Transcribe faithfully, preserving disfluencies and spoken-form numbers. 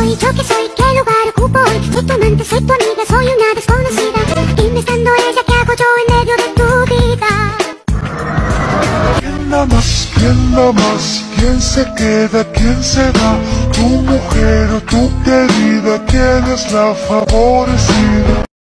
soy? ¿Yo qué soy? ¿Qué lugar ocupo hoy? Soy tu amante, soy tu amiga, soy una desconocida. Dime estando ella, ¿qué hago yo en medio de tu vida? ¿Quién da más? ¿Quién da más? ¿Quién se queda? ¿Quién se va? ¿Tu mujer o tu querida? ¿Quién es la favorecida?